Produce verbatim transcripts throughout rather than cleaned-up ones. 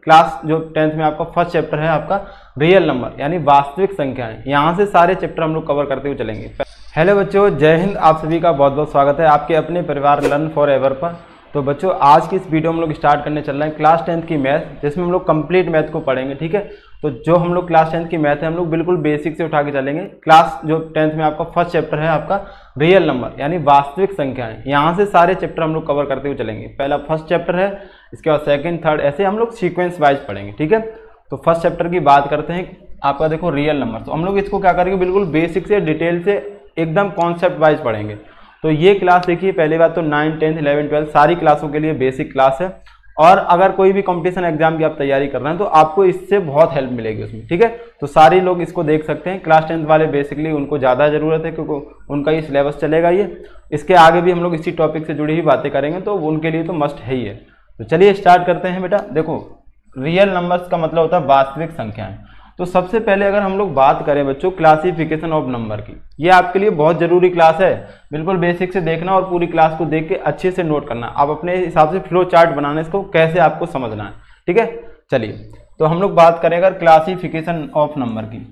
Class जो tenth में आपका फर्स्ट चैप्टर है आपका रियल नंबर यानी वास्तविक संख्याएं। यहाँ से सारे चैप्टर हम लोग कवर करते हुए चलेंगे। हेलो बच्चों, जय हिंद। आप सभी का बहुत बहुत स्वागत है आपके अपने परिवार लर्न फॉर एवर पर। तो बच्चों, आज की इस वीडियो में हम लोग स्टार्ट करने चल रहे हैं क्लास टेंथ की मैथ, जिसमें हम लोग कंप्लीट मैथ को पढ़ेंगे। ठीक है, तो जो हम लोग क्लास टेंथ की मैथ है हम लोग बिल्कुल बेसिक से उठा के चलेंगे। क्लास जो टेंथ में आपका फर्स्ट चैप्टर है आपका रियल नंबर यानी वास्तविक संख्याएं। यहाँ से सारे चैप्टर हम लोग कवर करते हुए चलेंगे। पहला फर्स्ट चैप्टर है, इसके बाद सेकंड, थर्ड, ऐसे हम लोग सीक्वेंस वाइज पढ़ेंगे। ठीक है, तो फर्स्ट चैप्टर की बात करते हैं आपका। देखो रियल नंबर, तो हम लोग इसको क्या करेंगे, बिल्कुल बेसिक से डिटेल से एकदम कॉन्सेप्ट वाइज पढ़ेंगे। तो ये क्लास देखिए, पहली बात तो नाइन, टेंथ, इलेवन, ट्वेल्थ सारी क्लासों के लिए बेसिक क्लास है। और अगर कोई भी कंपटीशन एग्जाम की आप तैयारी कर रहे हैं तो आपको इससे बहुत हेल्प मिलेगी उसमें। ठीक है, तो सारे लोग इसको देख सकते हैं। क्लास टेंथ वाले बेसिकली उनको ज़्यादा ज़रूरत है क्योंकि उनका ये सिलेबस चलेगा। ये इसके आगे भी हम लोग इसी टॉपिक से जुड़ी हुई बातें करेंगे, तो उनके लिए तो मस्ट है ही है। तो चलिए स्टार्ट करते हैं बेटा। देखो, रियल नंबर्स का मतलब होता है वास्तविक संख्याएं। तो सबसे पहले अगर हम लोग बात करें बच्चों क्लासिफिकेशन ऑफ नंबर की, ये आपके लिए बहुत जरूरी क्लास है। बिल्कुल बेसिक से देखना और पूरी क्लास को देख के अच्छे से नोट करना। आप अपने हिसाब से फ्लो चार्ट बनाना, इसको कैसे आपको समझना है। ठीक है, चलिए तो हम लोग बात करें अगर क्लासिफिकेशन ऑफ नंबर की।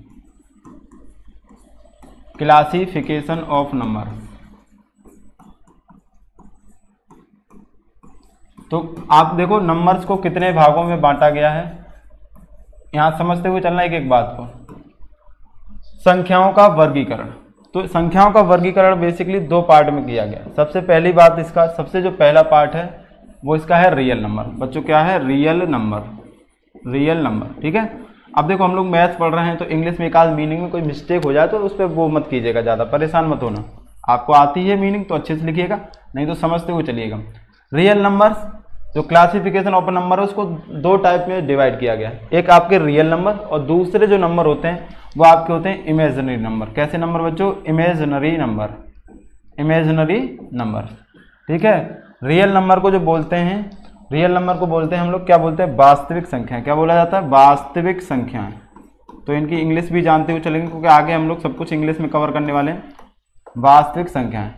क्लासिफिकेशन ऑफ नंबर, तो आप देखो नंबर्स को कितने भागों में बांटा गया है, यहां समझते हुए चलना एक एक बात को। संख्याओं का वर्गीकरण, तो संख्याओं का वर्गीकरण बेसिकली दो पार्ट में किया गया। सबसे पहली बात, इसका सबसे जो पहला पार्ट है वो इसका है रियल नंबर। बच्चों क्या है, रियल नंबर, रियल नंबर। ठीक है, अब देखो हम लोग मैथ पढ़ रहे हैं तो इंग्लिश में एक आध मीनिंग में कोई मिस्टेक हो जाए तो उस पर वो मत कीजिएगा, ज़्यादा परेशान मत होना। आपको आती है मीनिंग तो अच्छे से लिखिएगा, नहीं तो समझते हुए चलिएगा। रियल नंबर्स जो क्लासिफिकेशन ऑफ नंबर है उसको दो टाइप में डिवाइड किया गया है। एक आपके रियल नंबर और दूसरे जो नंबर होते हैं वो आपके होते हैं इमेजिनरी नंबर। कैसे नंबर बच्चों, इमेजिनरी नंबर, इमेजिनरी नंबर। ठीक है, रियल नंबर को जो बोलते हैं, रियल नंबर को बोलते हैं हम लोग क्या बोलते हैं, वास्तविक संख्याएं। क्या बोला जाता है, वास्तविक संख्याएं। तो इनकी इंग्लिश भी जानते हुए चलेंगे क्योंकि आगे हम लोग सब कुछ इंग्लिश में कवर करने वाले हैं। वास्तविक संख्याएं।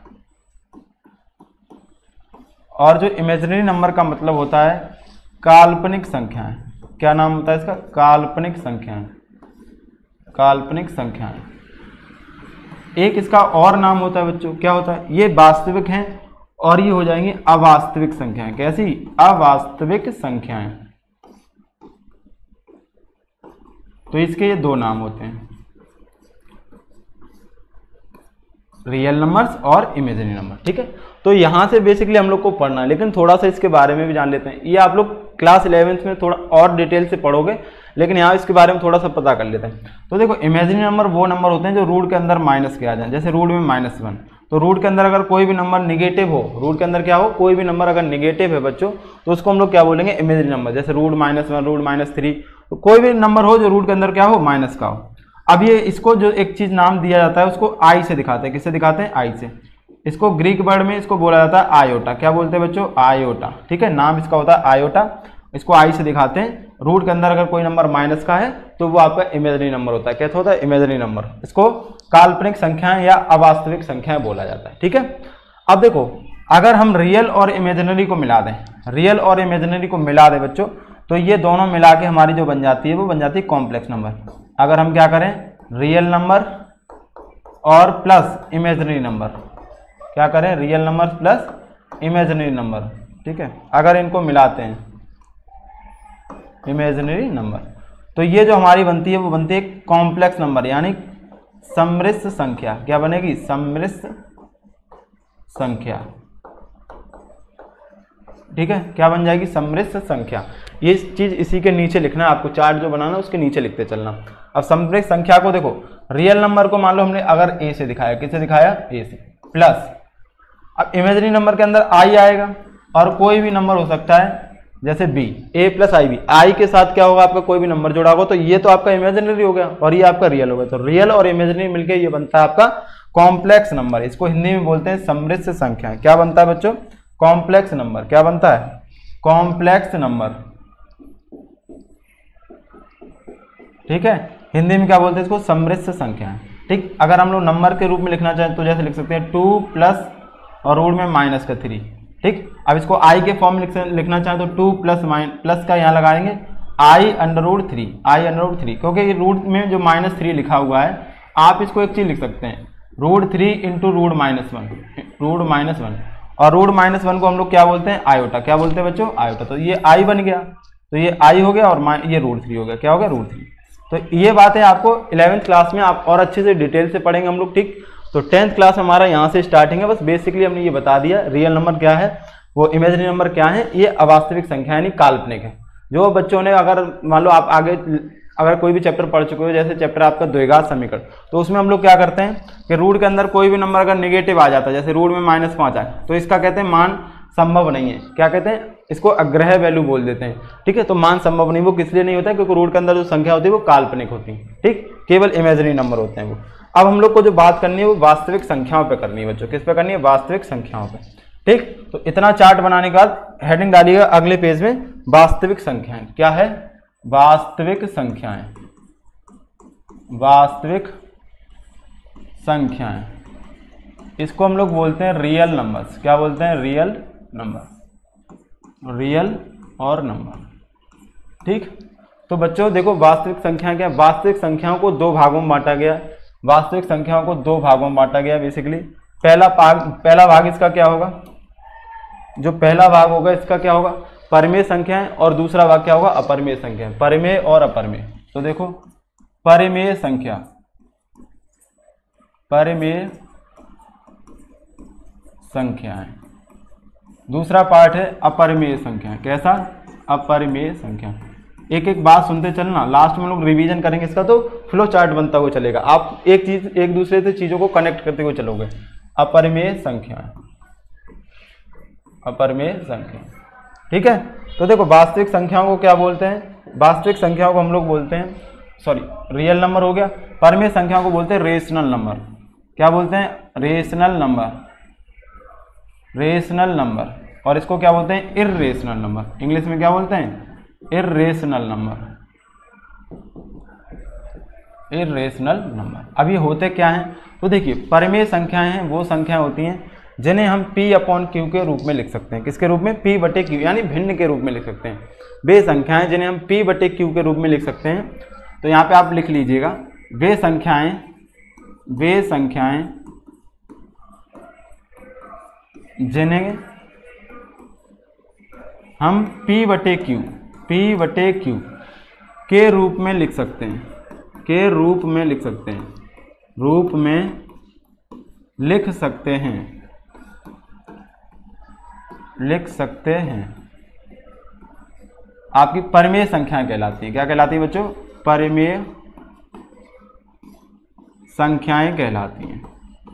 और जो इमेजिनरी नंबर का मतलब होता है काल्पनिक संख्याएं। क्या नाम होता है इसका, काल्पनिक संख्याएं, काल्पनिक संख्याएं। एक इसका और नाम होता है बच्चों, क्या होता है, ये वास्तविक हैं और ये हो जाएंगी अवास्तविक संख्याएं। कैसी, अवास्तविक संख्याएं। तो इसके ये दो नाम होते हैं, रियल नंबर्स और इमेजिनरी नंबर। ठीक है, तो यहाँ से बेसिकली हम लोग को पढ़ना है, लेकिन थोड़ा सा इसके बारे में भी जान लेते हैं। ये आप लोग क्लास इलेवेंथ में थोड़ा और डिटेल से पढ़ोगे, लेकिन यहाँ इसके बारे में थोड़ा सा पता कर लेते हैं। तो देखो, इमेजिनरी नंबर वो नंबर होते हैं जो रूट के अंदर माइनस के आ जाए। जैसे रूट में माइनस वन, तो रूट के अंदर अगर कोई भी नंबर निगेटिव हो, रूट के अंदर क्या हो, कोई भी नंबर अगर निगेटिव है बच्चों, तो उसको हम लोग क्या बोलेंगे, इमेजिनरी नंबर। जैसे root minus one, root minus three, तो कोई भी नंबर हो जो रूट के अंदर क्या हो, माइनस का हो। अब ये इसको जो एक चीज नाम दिया जाता है उसको आई से दिखाते हैं। किससे दिखाते हैं, आई से। इसको ग्रीक वर्ड में इसको बोला जाता है आयोटा। क्या बोलते हैं बच्चों, आयोटा। ठीक है, नाम इसका होता है आयोटा। इसको आई से दिखाते हैं। रूट के अंदर अगर कोई नंबर माइनस का है तो वो आपका इमेजिनरी नंबर होता है। कैसा होता है, इमेजिनरी नंबर। इसको काल्पनिक संख्याएं या अवास्तविक संख्याएं बोला जाता है। ठीक है, अब देखो अगर हम रियल और इमेजिनरी को मिला दें, रियल और इमेजिनरी को मिला दें बच्चों, तो ये दोनों मिला के हमारी जो बन जाती है वो बन जाती है कॉम्प्लेक्स नंबर। अगर हम क्या करें, रियल नंबर और प्लस इमेजिनरी नंबर, क्या करें, real number plus imaginary number. ठीक है, अगर इनको मिलाते हैं इमेजिनरी नंबर, तो ये जो हमारी बनती है वो बनती है कॉम्प्लेक्स नंबर यानी सम्मिश्र संख्या। क्या बनेगी, सम्मिश्र संख्या। ठीक है, क्या बन जाएगी, सम्मिश्र संख्या। ये चीज इसी के नीचे लिखना है आपको, चार्ट जो बनाना उसके नीचे लिखते चलना। अब सम्मिश्र संख्या को देखो, रियल नंबर को मान लो हमने अगर ए से दिखाया, किससे दिखाया, ए से, प्लस अब इमेजिनरी नंबर के अंदर आई आएगा और कोई भी नंबर हो सकता है जैसे b, a plus i b. I के साथ क्या होगा, आपका कोई भी नंबर जुड़ा होगा, तो ये तो आपका इमेजिनरी हो गया और ये आपका रियल हो गया। तो रियल और इमेजिनरी मिलके ये बनता है आपका कॉम्प्लेक्स नंबर। इसको हिंदी में बोलते हैं सम्मिश्र संख्या। क्या बनता है बच्चों, कॉम्प्लेक्स नंबर। क्या बनता है, कॉम्प्लेक्स नंबर। ठीक है, हिंदी में क्या बोलते हैं इसको, सम्मिश्र संख्या। ठीक, अगर हम लोग नंबर के रूप में लिखना चाहें तो जैसे लिख सकते हैं टू प्लस और रूट में माइनस का थ्री। ठीक, अब इसको आई के फॉर्म में लिखना चाहें तो टू प्लस माइन प्लस का यहाँ लगाएंगे i under root three, i under root three, क्योंकि ये रूट में जो माइनस थ्री लिखा हुआ है, आप इसको एक चीज लिख सकते हैं, root three into root minus one, root minus one, और रूट माइनस वन को हम लोग क्या बोलते हैं, आयोटा। क्या बोलते हैं बच्चों, आयोटा। तो ये आई बन गया, तो ये आई हो गया और ये रूट थ्री हो गया। क्या हो गया, रूट थ्री। तो ये बात है आपको इलेवेंथ क्लास में आप और अच्छे से डिटेल से पढ़ेंगे हम लोग, ठीक। तो टेंथ क्लास हमारा यहाँ से स्टार्टिंग है। बस बेसिकली हमने ये बता दिया रियल नंबर क्या है, वो इमेजिनरी नंबर क्या है, ये अवास्तविक संख्या यानी काल्पनिक है। जो बच्चों ने, अगर मान लो आप आगे अगर कोई भी चैप्टर पढ़ चुके हो, जैसे चैप्टर आपका द्विघात समीकरण, तो उसमें हम लोग क्या करते हैं कि रूट के अंदर कोई भी नंबर अगर नेगेटिव आ जाता है, जैसे रूट में माइनस पाँच आए, तो इसका कहते हैं मान संभव नहीं है। क्या कहते हैं, इसको अग्रह वैल्यू बोल देते हैं, ठीक है। तो मान संभव नहीं, वो किस लिए नहीं होता है, क्योंकि रूट के अंदर जो संख्या होती है वो काल्पनिक होती है, ठीक, केवल इमेजिनरी नंबर होते हैं वो। अब हम लोग को जो बात करनी है वो वास्तविक संख्याओं पे करनी है बच्चों। किस पे करनी है, वास्तविक संख्याओं पे, ठीक। तो इतना चार्ट बनाने के बाद हेडिंग डालिएगा अगले पेज में, वास्तविक संख्याएं। क्या है, वास्तविक संख्याएं, वास्तविक संख्याएं, इसको हम लोग बोलते हैं रियल नंबर्स। क्या बोलते हैं, रियल नंबर, रियल और नंबर, ठीक। तो बच्चों देखो वास्तविक संख्याएं क्या, वास्तविक संख्याओं को दो भागों में बांटा गया, वास्तविक संख्याओं को दो भागों में बांटा गया बेसिकली। पहला भाग, पहला भाग इसका क्या होगा, जो पहला भाग होगा इसका क्या होगा, परिमेय संख्याएं, और दूसरा भाग क्या होगा, अपरिमेय संख्याएं, परिमेय और अपरिमेय। तो देखो परिमेय संख्या, परिमेय संख्याएं, दूसरा पार्ट है अपरिमेय संख्या। कैसा, अपरिमेय संख्या। एक एक बात सुनते चलना, लास्ट में हम लोग रिवीजन करेंगे इसका, तो फ्लो चार्ट बनता हुआ चलेगा, आप एक चीज एक दूसरे से चीजों को कनेक्ट करते हुए चलोगे। अपरिमेय संख्या, अपरिमेय संख्या, ठीक है। तो देखो वास्तविक संख्याओं को क्या बोलते हैं, वास्तविक संख्याओं को हम लोग बोलते हैं, सॉरी रियल नंबर हो गया। परिमेय संख्याओं को बोलते हैं रेशनल नंबर। क्या बोलते हैं, रेशनल नंबर, रेशनल नंबर। और इसको क्या बोलते हैं, इर्रेशनल नंबर। इंग्लिश में क्या बोलते हैं, इर्रेशनल नंबर, इर्रेशनल नंबर। अब ये होते क्या हैं, तो देखिए परिमेय संख्याएं हैं वो संख्याएं होती हैं जिन्हें हम p अपॉन क्यू के रूप में लिख सकते हैं। किसके रूप में, p बटे क्यू, यानी भिन्न के रूप में लिख सकते हैं। वे संख्याएं जिन्हें हम p बटे क्यू के रूप में लिख सकते हैं। तो यहाँ पे आप लिख लीजिएगा, वे संख्याएं, वे संख्याएं जिन्हें हम p बटे क्यू, p बटे क्यू के रूप में लिख सकते हैं, के रूप में लिख सकते हैं, रूप में लिख सकते हैं, लिख सकते हैं, आपकी परिमेय संख्याएं कहलाती हैं। क्या कहलाती है बच्चों, परिमेय संख्याएं कहलाती हैं।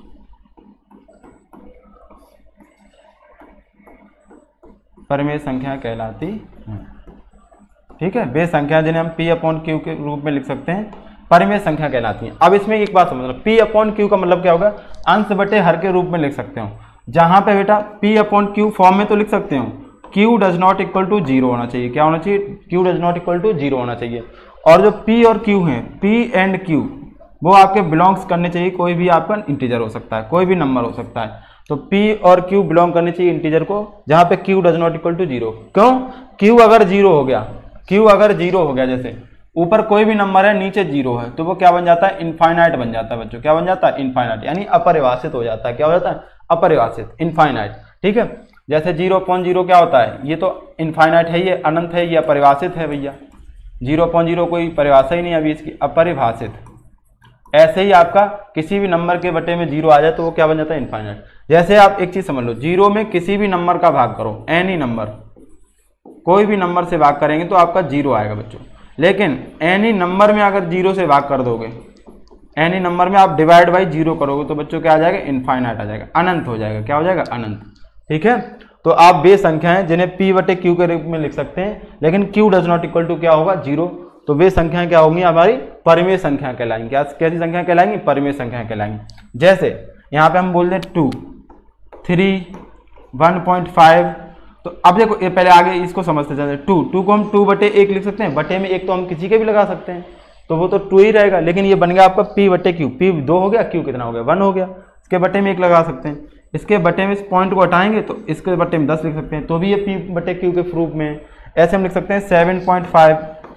परिमेय संख्याएं कहलाती हैं, ठीक है। वे संख्या जिन्हें हम p अपॉन क्यू के रूप में लिख सकते हैं, परिमेय संख्या कहलाती हैं। अब इसमें एक बात समझ लो, p अपॉन क्यू का मतलब क्या होगा, अंश बटे हर के रूप में लिख सकते हो। जहां पे बेटा p अपॉन क्यू फॉर्म में तो लिख सकते हो, q does not equal to zero होना चाहिए। क्या होना चाहिए, q does not equal to zero होना चाहिए। और जो p और q हैं, p एंड q, वो आपके बिलोंग्स करने चाहिए, कोई भी आपका इंटीजर हो सकता है, कोई भी नंबर हो सकता है। तो p और q बिलोंग करने चाहिए इंटीजर को, जहां पे q does not equal to zero. क्यों, q अगर जीरो हो गया, q अगर जीरो हो गया, जैसे ऊपर कोई भी नंबर है नीचे जीरो है, तो वो क्या बन जाता है, इनफाइनाइट बन जाता है बच्चों। क्या बन जाता है, इनफाइनाइट, यानी अपरिभाषित हो जाता है। क्या हो जाता है, अपरिभाषित, इनफाइनाइट, ठीक है। जैसे जीरो अपॉन जीरो क्या होता है, ये तो इनफाइनाइट है, ये अनंत है, ये अपरिभाषित है भैया। जीरो अपॉन जीरो कोई परिभाषा ही नहीं अभी इसकी, अपरिभाषित। ऐसे ही आपका किसी भी नंबर के बटे में जीरो आ जाए तो वो क्या बन जाता है, इनफाइनाइट। जैसे आप एक चीज समझ लो, जीरो में किसी भी नंबर का भाग करो, एनी नंबर, कोई भी नंबर से भाग करेंगे तो आपका जीरो आएगा बच्चों। लेकिन एनी नंबर में अगर जीरो से भाग कर दोगे, एनी नंबर में आप डिवाइड बाई जीरो करोगे तो बच्चों क्या आ जाएगा, इनफाइनाइट आ जाएगा, अनंत हो जाएगा। क्या हो जाएगा, अनंत, ठीक है। तो आप वे संख्याएं जिन्हें p बटे क्यू के रूप में लिख सकते हैं, लेकिन q does not equal to क्या होगा, जीरो। तो वे संख्याएं क्या होंगी, हमारी परिमेय संख्या कहलाएंगी। क्या कैसी संख्या कहलाएंगी, परिमेय संख्या कहलाएंगी। जैसे यहाँ पे हम बोल दें two, three, one point five. तो अब देखो ये पहले आगे इसको समझते चलते, टू, टू को हम टू बटे एक लिख सकते हैं, बटे में एक तो हम किसी के भी लगा सकते हैं, तो वो तो टू ही रहेगा। लेकिन ये बन गया आपका p बटे क्यू, p दो हो गया, q कितना हो गया, वन हो गया। इसके बटे में एक लगा सकते हैं, इसके बटे में इस पॉइंट को हटाएंगे तो इसके बटे में दस लिख सकते हैं, तो भी ये p बटे क्यू के प्रूफ में। ऐसे हम लिख सकते हैं सेवन पॉइंट फाइव,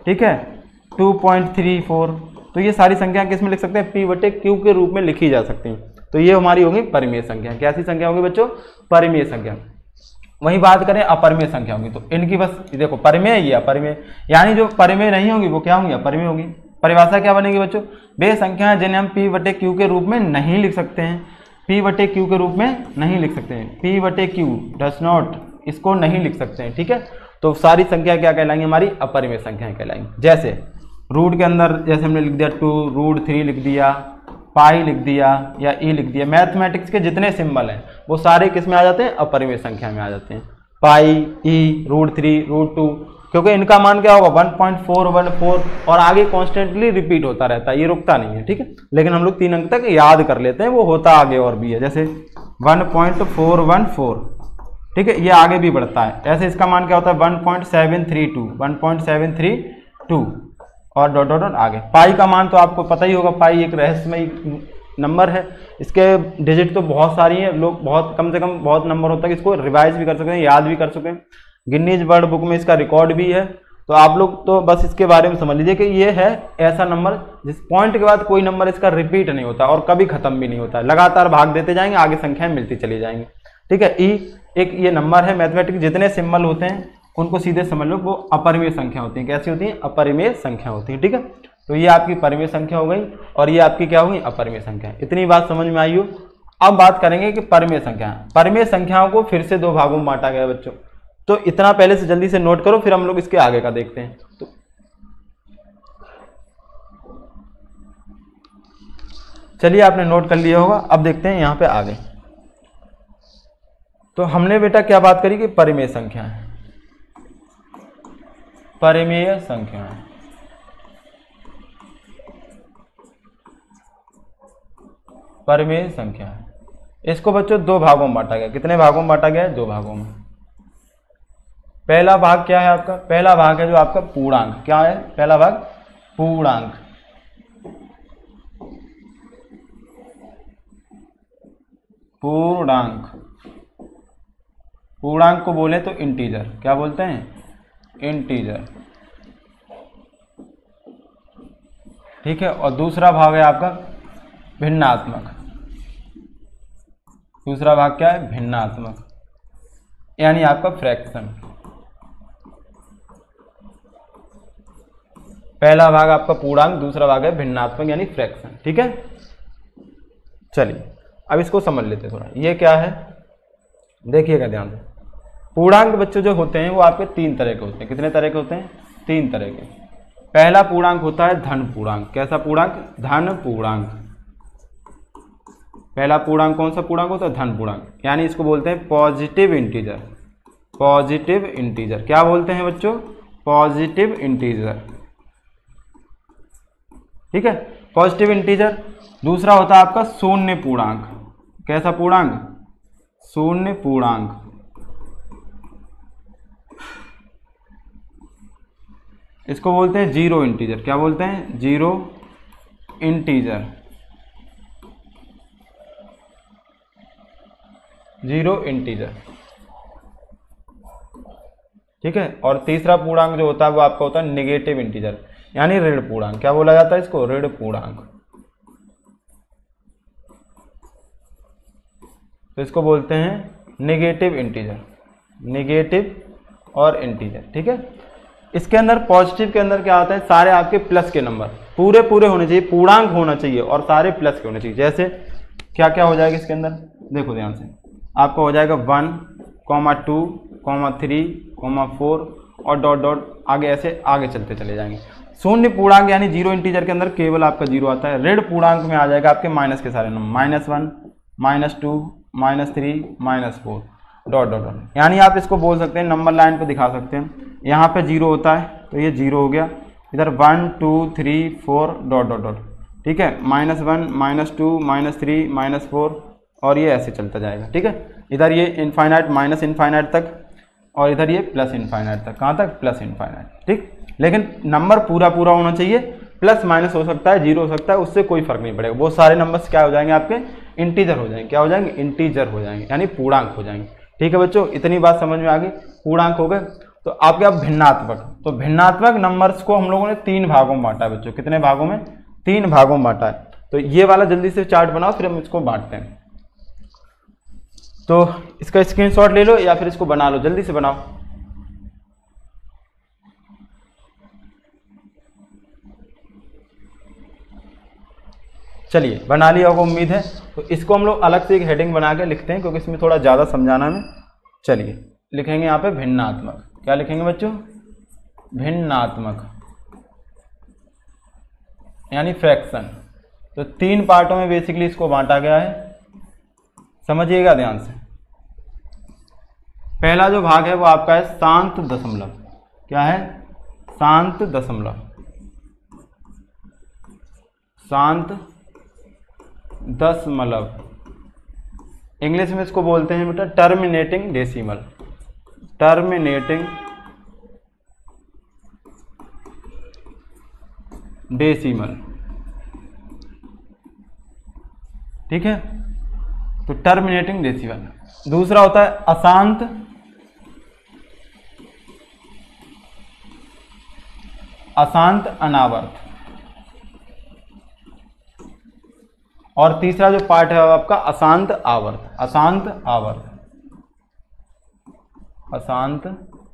ठीक है, टू पॉइंट थ्री फोर। तो ये सारी संख्या किस में लिख सकते हैं, पी बटे क्यू के रूप में लिखी जा सकती हैं। तो ये हमारी होगी परिमेय संख्या। कैसी संख्या होगी बच्चों, परिमेय संख्या। वही बात करें अपरिमेय संख्या होगी, तो इनकी बस देखो परिमेय ये अपरिमेय, यानी जो परिमेय नहीं होगी वो क्या होंगी, अपरिमेय होगी। परिभाषा क्या बनेगी बच्चों, वे संख्याएं जिन्हें हम पी बटे क्यू के रूप में नहीं लिख सकते हैं, पी बटे क्यू के रूप में नहीं लिख सकते हैं, पी बटे क्यू डस नॉट, इसको नहीं लिख सकते हैं। ठीक है, तो सारी संख्या क्या कहलाएंगी, हमारी अपरिमेय संख्याएं कहलाएंगी। जैसे रूट के अंदर जैसे हमने लिख दिया टू, रूट थ्री लिख दिया, पाई लिख दिया या ई लिख दिया, मैथमेटिक्स के जितने सिंबल हैं वो सारे किस में आ जाते हैं, अपरिमेय संख्या में आ जाते हैं। Pi, e, root three, root two, क्योंकि इनका मान क्या होगा one point four one four और आगे कॉन्स्टेंटली रिपीट होता रहता है, ये रुकता नहीं है। ठीक है, लेकिन हम लोग तीन अंक तक याद कर लेते हैं, वो होता आगे और भी है, जैसे one point four one four. ठीक है, ये आगे भी बढ़ता है। ऐसे इसका मान क्या होता है one point seven three two, one point seven three two और डॉट डॉट डॉट आगे। पाई का मान तो आपको पता ही होगा, पाई एक रहस्यमय नंबर है, इसके डिजिट तो बहुत सारी हैं, लोग बहुत कम से कम बहुत नंबर होता है, इसको रिवाइज भी कर सकते हैं, याद भी कर सकते हैं। गिनीज वर्ल्ड बुक में इसका रिकॉर्ड भी है। तो आप लोग तो बस इसके बारे में समझ लीजिए कि ये है ऐसा नंबर जिस पॉइंट के बाद कोई नंबर इसका रिपीट नहीं होता और कभी खत्म भी नहीं होता है, लगातार भाग देते जाएंगे, आगे संख्याएं मिलती चली जाएंगी। ठीक है, ई एक ये नंबर है, मैथमेटिक्स जितने सिंबल होते हैं उनको सीधे समझ लो वो अपरिमेय संख्या होती है। कैसी होती है, अपरिमेय संख्या होती है। ठीक है, तो ये आपकी परिमेय संख्या हो गई और ये आपकी क्या होगी, अपरिमेय संख्या। इतनी बात समझ में आई हो। अब बात करेंगे कि परिमेय संख्या। परिमेय संख्याओं को फिर से दो भागों में बांटा गया बच्चों, तो इतना पहले से जल्दी से नोट करो, फिर हम लोग इसके आगे का देखते हैं। तो चलिए आपने नोट कर लिया होगा, अब देखते हैं यहाँ पे आगे। तो हमने बेटा क्या बात करी कि परिमेय संख्या है, परिमेय संख्या है। परिमेय संख्या है, इसको बच्चों दो भागों में बांटा गया। कितने भागों में बांटा गया है, दो भागों में। पहला भाग क्या है आपका, पहला भाग है जो आपका पूर्णांक। क्या है पहला भाग, पूर्णांक। पूर्णांक, पूर्णांक को बोले तो इंटीजर। क्या बोलते हैं, इंटीजर। ठीक है, और दूसरा भाग है आपका भिन्नात्मक। दूसरा भाग क्या है, भिन्नात्मक, यानी आपका फ्रैक्शन। पहला भाग आपका पूर्णांक, दूसरा भाग है भिन्नात्मक यानी फ्रैक्शन। ठीक है, चलिए अब इसको समझ लेते हैं थोड़ा। ये क्या है, देखिएगा ध्यान से। पूर्णांक बच्चों जो होते हैं वो आपके तीन तरह के होते हैं। कितने तरह के होते हैं, तीन तरह के। पहला पूर्णांक होता है धन पूर्णांक। कैसा पूर्णांक, धन पूर्णांक। पहला पूर्णांक कौन सा पूर्णांक होता है, धन पूर्णांक, यानी इसको बोलते हैं पॉजिटिव इंटीजर। पॉजिटिव इंटीजर क्या बोलते हैं बच्चों, पॉजिटिव इंटीजर। ठीक है, पॉजिटिव इंटीजर। दूसरा होता है आपका शून्य पूर्णांक। कैसा पूर्णांक, शून्य पूर्णांक। इसको बोलते हैं जीरो इंटीजर। क्या बोलते हैं, जीरो इंटीजर। Zero integer. ठीक है, और तीसरा पूर्णांक जो होता है वो आपका होता है नेगेटिव इंटीजर, यानी ऋण पूर्णांक। क्या बोला जाता है इसको, ऋण पूर्णांक। तो इसको बोलते हैं नेगेटिव इंटीजर। नेगेटिव और इंटीजर। ठीक है, इसके अंदर पॉजिटिव के अंदर क्या होता है, सारे आपके प्लस के नंबर पूरे पूरे होने चाहिए, पूर्णांक होना चाहिए और सारे प्लस के होने चाहिए। जैसे क्या क्या हो जाएगा इसके अंदर, देखो ध्यान से। आपका हो जाएगा one comma two comma three comma four और डॉट डॉट आगे, ऐसे आगे चलते चले जाएंगे। शून्य पूर्णांक यानी जीरो इंटीजर के अंदर केवल आपका जीरो आता है। ऋण पूर्णांक में आ जाएगा आपके माइनस के सारे number, minus one, minus two, minus three, minus four, dot dot dot. यानी आप इसको बोल सकते हैं, नंबर लाइन पे दिखा सकते हैं। यहाँ पे जीरो होता है तो ये जीरो हो गया, इधर one two three four dot dot dot. ठीक है, minus one, minus two, minus three, minus four और ये ऐसे चलता जाएगा। ठीक है, इधर ये इनफाइनाइट, माइनस इनफाइनाइट तक और इधर ये प्लस इनफाइनाइट तक। कहाँ तक, प्लस इनफाइनाइट। ठीक, लेकिन नंबर पूरा पूरा होना चाहिए। प्लस माइनस हो सकता है, जीरो हो सकता है, उससे कोई फर्क नहीं पड़ेगा। वो सारे नंबर्स क्या हो जाएंगे आपके, इंटीजर हो जाएंगे। क्या हो जाएंगे, इंटीजर हो जाएंगे, यानी पूर्णांक हो जाएंगे। ठीक है बच्चों, इतनी बात समझ में आ गई। पूर्णांक हो गए। तो आपके अब भिन्नात्मक, तो भिन्नात्मक नंबर्स को हम लोगों ने तीन भागों में बांटा है बच्चों। कितने भागों में? तीन भागों में बांटा है। तो ये वाला जल्दी से चार्ट बनाओ, फिर हम इसको बांटते हैं। तो इसका स्क्रीनशॉट ले लो या फिर इसको बना लो, जल्दी से बनाओ। चलिए बना लिया होगा उम्मीद है। तो इसको हम लोग अलग से एक हेडिंग बना के लिखते हैं, क्योंकि इसमें थोड़ा ज़्यादा समझाना है। चलिए लिखेंगे यहाँ पे भिन्नात्मक। क्या लिखेंगे बच्चों? भिन्नात्मक यानी फ्रैक्शन। तो तीन पार्टों में बेसिकली इसको बांटा गया है, समझिएगा ध्यान से। पहला जो भाग है वो आपका है शांत दशमलव। क्या है? शांत दशमलव। शांत दशमलव, इंग्लिश में इसको बोलते हैं बेटा टर्मिनेटिंग डेसिमल। टर्मिनेटिंग डेसिमल, ठीक है। तो टर्मिनेटिंग डेसिमल। दूसरा होता है अशांत अशांत अनावर्त। और तीसरा जो पार्ट है आपका अशांत आवर्त। अशांत आवर्त, अशांत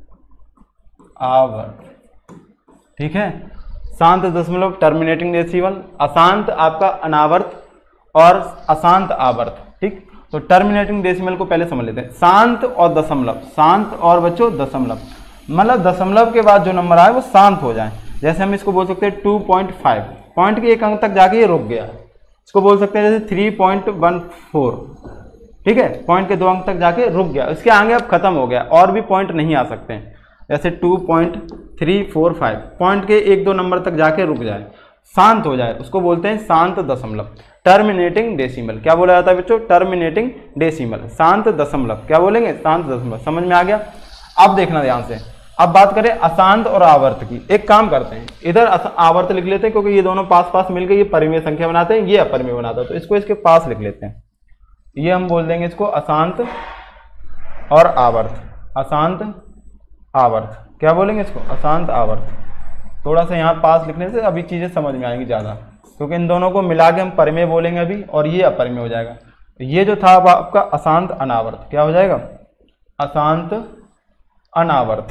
आवर्त, ठीक है। शांत दशमलव टर्मिनेटिंग डेसिमल, अशांत आपका अनावर्त और अशांत आवर्त, ठीक। तो टर्मिनेटिंग डेसिमल को पहले समझ लेते हैं। शांत और दशमलव, शांत और बच्चों दशमलव, मतलब दशमलव के बाद जो नंबर आए वो शांत हो जाए। जैसे हम इसको बोल सकते हैं टू पॉइंट फाइव, पॉइंट के एक अंक तक जाके ये रुक गया। इसको बोल सकते हैं जैसे थ्री पॉइंट वन फोर, ठीक है, पॉइंट के दो अंक तक जाके रुक गया, इसके आगे अब खत्म हो गया, और भी पॉइंट नहीं आ सकते हैं। जैसे two point three four five, point के एक दो नंबर तक जाके रुक जाए, शांत हो जाए, उसको बोलते हैं शांत दशमलव। टर्मिनेटिंग डेसिमल, क्या बोला जाता है बच्चों? टर्मिनेटिंग डेसिमल, शांत दशमलव। क्या बोलेंगे? शांत दशमलव। समझ में आ गया? अब देखना ध्यान से। अब बात करें अशांत और आवर्त की। एक काम करते हैं, इधर आवर्त लिख लेते हैं, क्योंकि ये दोनों पास पास मिलकर ये परिमेय संख्या बनाते हैं, ये अपरिमेय बनाता है, तो इसको इसके पास लिख लेते हैं। ये हम बोल देंगे इसको अशांत और आवर्त। अशांत आवर्त, क्या बोलेंगे इसको? अशांत आवर्त। थोड़ा सा यहाँ पास लिखने से अभी चीजें समझ में आएंगी ज्यादा, क्योंकि इन दोनों को मिला के हम परिमेय बोलेंगे अभी, और ये अपरिमेय हो जाएगा। तो ये जो था अब आपका अशांत अनावर्त, क्या हो जाएगा? अशांत अनावर्त,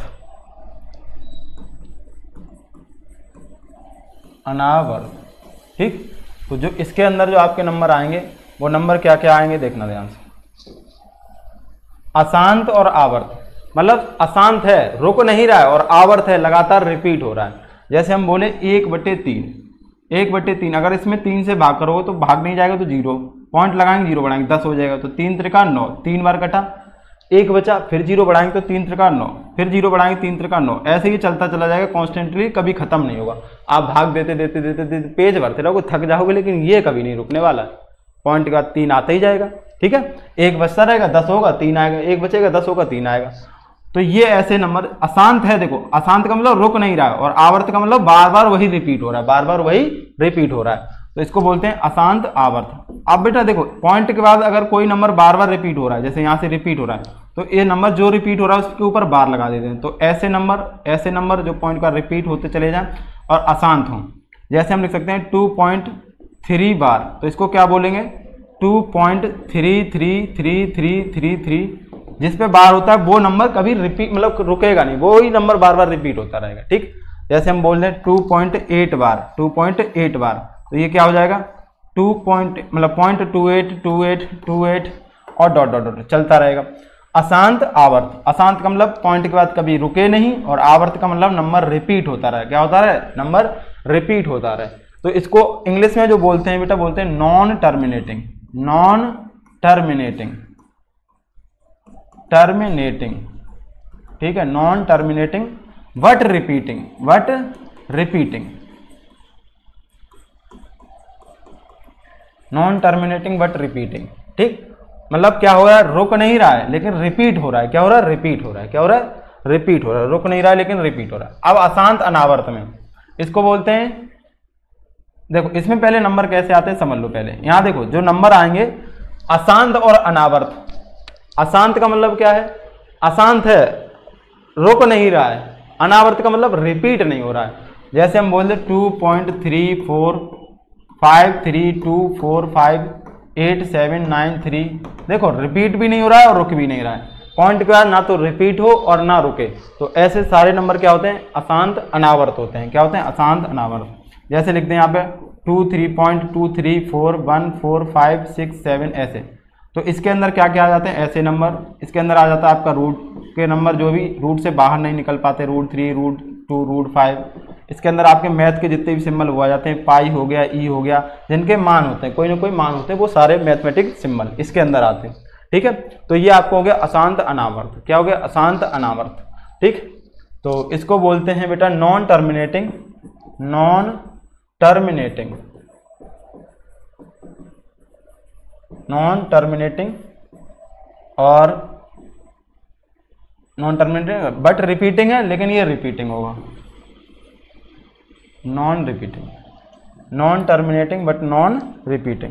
अनावर्त, ठीक। तो जो इसके अंदर जो आपके नंबर आएंगे वो नंबर क्या क्या आएंगे देखना ध्यान से। अशांत और आवर्त, मतलब अशांत है, रुक नहीं रहा है, और आवर्त है, लगातार रिपीट हो रहा है। जैसे हम बोले एक बटे तीन, एक बटे तीन, अगर इसमें तीन से भाग करोगे तो भाग नहीं जाएगा, तो जीरो, पॉइंट लगाएंगे जीरो बढ़ाएंगे दस हो जाएगा, तो तीन त्रिका नौ, तीन बार कटा, एक बचा, फिर जीरो बढ़ाएंगे तो तीन त्रिका नौ, फिर जीरो बढ़ाएंगे तीन त्रिका नौ, ऐसे ही चलता चला जाएगा कॉन्स्टेंटली, कभी खत्म नहीं होगा। आप भाग देते देते देते देते पेज भरते रहोगे, थक जाओगे, लेकिन ये कभी नहीं रुकने वाला। पॉइंट के बाद तीन आता ही जाएगा, ठीक है। एक बचता रहेगा, दस होगा, तीन आएगा, एक बचेगा, दस होगा, तीन आएगा। तो ये ऐसे नंबर अशांत है। देखो, अशांत का मतलब रुक नहीं रहा है, और आवर्त का मतलब बार बार वही रिपीट हो रहा है, बार बार वही रिपीट हो रहा है, तो इसको बोलते हैं अशांत आवर्त। अब बेटा देखो, पॉइंट के बाद अगर कोई नंबर बार बार रिपीट हो रहा है, जैसे यहाँ से रिपीट हो रहा है, तो ये नंबर जो रिपीट हो रहा है उसके ऊपर बार लगा देते हैं। तो ऐसे नंबर ऐसे नंबर जो पॉइंट का रिपीट होते चले जाएं और अशांत हों, जैसे हम लिख सकते हैं टू पॉइंट थ्री बार, तो इसको क्या बोलेंगे? Two point three three three three three three. जिस पे बार होता है वो नंबर कभी रिपीट मतलब रुकेगा नहीं, वो ही नंबर बार बार रिपीट होता रहेगा, ठीक। जैसे हम बोल दें two point eight bar, two point eight bar, तो ये क्या हो जाएगा? टू पॉइंट मतलब point two eight two eight two eight और डॉट डॉट डॉट चलता रहेगा। अशांत आवर्त, अशांत का मतलब पॉइंट के बाद कभी रुके नहीं, और आवर्त का मतलब नंबर रिपीट होता रहे। क्या होता रहे? नंबर रिपीट होता रहे। तो इसको इंग्लिश में जो बोलते हैं बेटा, बोलते हैं non terminating, non terminating, terminating, ठीक है, non terminating but repeating, but repeating, non terminating but repeating, ठीक। मतलब क्या हो रहा है? रुक नहीं रहा है लेकिन रिपीट हो रहा है। क्या हो रहा है? रिपीट हो रहा है। क्या हो रहा है? रिपीट हो रहा है। रुक नहीं रहा है लेकिन रिपीट हो रहा है। अब अशांत अनावर्त में इसको बोलते हैं, देखो इसमें पहले नंबर कैसे आते हैं समझ लो। पहले यहां देखो जो नंबर आएंगे अशांत और अनावर्त। अशांत का मतलब क्या है? अशांत है रुक नहीं रहा है। अनावर्त का मतलब रिपीट नहीं हो रहा है। जैसे हम बोलते two point three four five three two four five eight seven nine three, देखो रिपीट भी नहीं हो रहा है और रुक भी नहीं रहा है। पॉइंट के बाद ना तो रिपीट हो और ना रुके, तो ऐसे सारे नंबर क्या होते हैं, अशांत अनावर्त होते हैं। क्या होते हैं, अशांत अनावर्त। जैसे लिखते हैं यहाँ पे two three point two three four one four five six seven ऐसे, तो इसके अंदर क्या क्या आ जाते हैं, ऐसे नंबर। इसके अंदर आ जाता है आपका रूट के नंबर, जो भी रूट से बाहर नहीं निकल पाते, root three root two root five. इसके अंदर आपके मैथ के जितने भी सिंबल हुआ जाते हैं, पाई हो गया, ई हो गया, जिनके मान होते हैं, कोई ना कोई मान होते हैं, वो सारे मैथमेटिक सिंबल इसके अंदर आते हैं। ठीक है, तो ये आपको हो गया अशांत अनावर्त। क्या हो गया, अशांत अनावर्त। ठीक, तो इसको बोलते हैं बेटा non terminating, non terminating, non terminating और नॉन टर्मिनेटिंग बट रिपीटिंग है, लेकिन ये रिपीटिंग होगा, non repeating, non terminating but non repeating.